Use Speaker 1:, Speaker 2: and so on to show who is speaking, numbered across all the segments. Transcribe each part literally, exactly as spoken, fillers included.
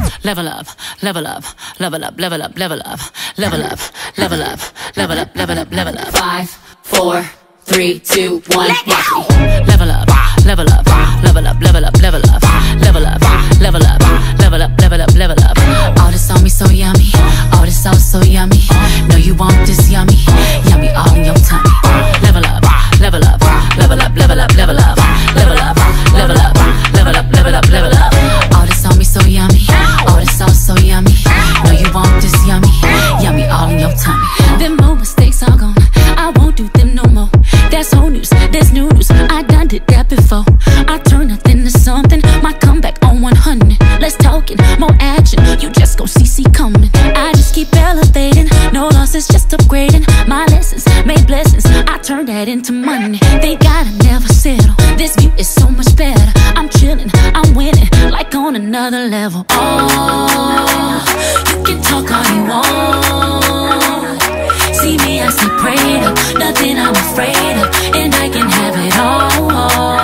Speaker 1: level up, level up, level up, level up, level up, level up, level up, level up, level up, level up. Five, four, three, two, one, watch me. Level up, level up, level up, level up, level up, level up, level up, level up, level up, level up. All this on me so yummy, all this sauce so yummy. Know you want this yummy, yummy all in your tummy. Level up, level up, level up, level up, level up, level up, level up, level up, level up, level up. All this on me so yummy, all this sauce so yummy. Know you want this yummy, yummy all in your tummy. Them old mistakes are gone, I won't do them no more. That's old news, that's new news, I done did that before. I turn nothing to something, my comeback on one hundred. Let's talk it, more action, you just gon' see see coming. I just keep elevating, no losses, just upgrading. My lessons made blessings, I turn that into money. They gotta never settle, this view is so much better. I'm chilling, I'm winning, like on another level. Oh, you can talk all you want. See me, I see prayed up, nothing I'm afraid of, and I can have it all.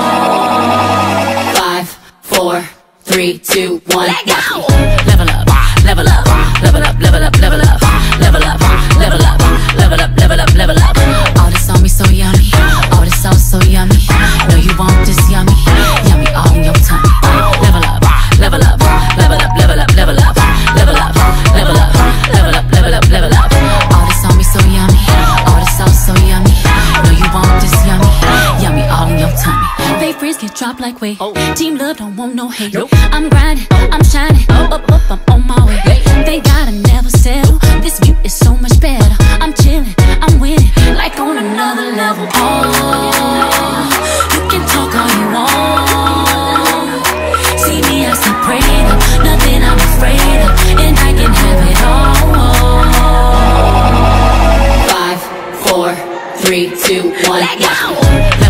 Speaker 1: Five, four, three, two, one, let go. Level up, level up, level up, level up, level up, level up, level up, level up, level up, level up. All this on me so yummy, all this sauce so yummy. Know you want this yummy, yummy all in your tummy. Level up, level up, level up, level up, level up, level up, level up, level up, level up, level up. All this on me so yummy, all this sauce so yummy. Know you want this yummy, yummy all in your tummy. Fake friends get dropped like weight. Team love don't want no hate. I'm grinding, I'm shining, up, up, up, I'm on my way. They gotta never settle, this view is so much better. I'm chilling, I'm winning, like on another level. Oh, you can talk all you want. See me, I see prayed up, nothing I'm afraid of, and I can have it all. Five, four, three, two, one, let go.